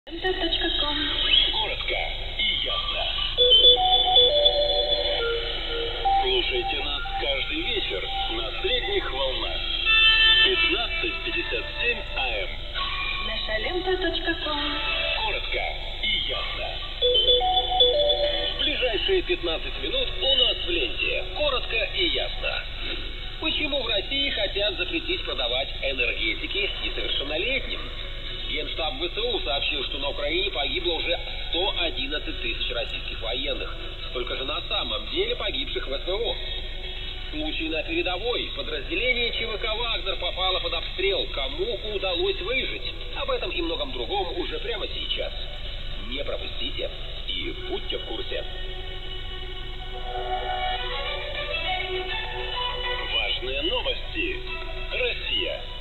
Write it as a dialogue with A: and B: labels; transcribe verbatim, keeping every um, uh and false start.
A: Коротко и ясно. Слушайте нас каждый вечер на средних волнах. пятнадцать пятьдесят семь АМ.
B: наша лента точка ком.
A: Коротко и ясно. В ближайшие пятнадцать минут у нас в ленте. Коротко и ясно. Почему в России хотят запретить продавать энергетики несовершеннолетним? Генштаб ВСУ сообщил, что на Украине погибло уже сто одиннадцать тысяч российских военных. Столько же на самом деле погибших в СВО. Случай на передовой. Подразделение ЧВК «Вагнер» попало под обстрел. Кому удалось выжить? Об этом и многом другом уже прямо сейчас. Не пропустите и будьте в курсе. Важные новости. Россия.